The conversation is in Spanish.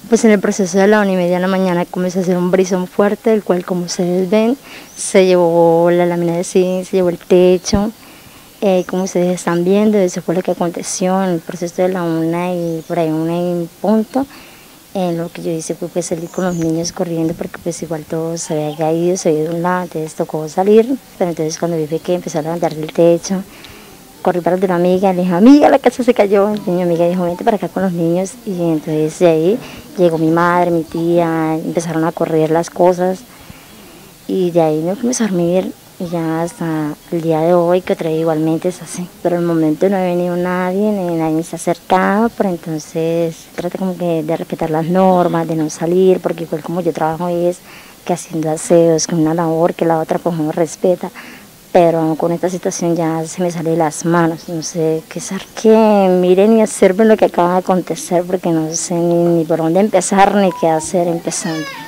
Pues en el proceso de la 1:30 de la mañana comenzó a hacer un brisón fuerte, el cual, como ustedes ven, se llevó la lámina de zinc, se llevó el techo. Como ustedes están viendo, eso fue lo que aconteció en el proceso de la 1 y por ahí 1:00 lo que yo hice fue pues salir con los niños corriendo, porque pues igual todo se había caído, se había ido de un lado, entonces tocó salir. Pero entonces cuando vi que empezó a levantar el techo, corrí para de una amiga, le dije, amiga, la casa se cayó. Y mi amiga dijo, vente para acá con los niños. Y entonces de ahí llegó mi madre, mi tía, empezaron a correr las cosas. Y de ahí me fuimos a dormir. Y ya hasta el día de hoy, que otra vez igualmente es así. Pero en el momento no ha venido nadie, ni nadie se ha acercado. Pero entonces trata como que de respetar las normas, de no salir, porque igual como yo trabajo es que haciendo aseos, que es una labor que la otra pues no respeta. Pero con esta situación ya se me sale de las manos, no sé qué hacer, que miren y observen lo que acaba de acontecer, porque no sé ni por dónde empezar ni qué hacer empezando.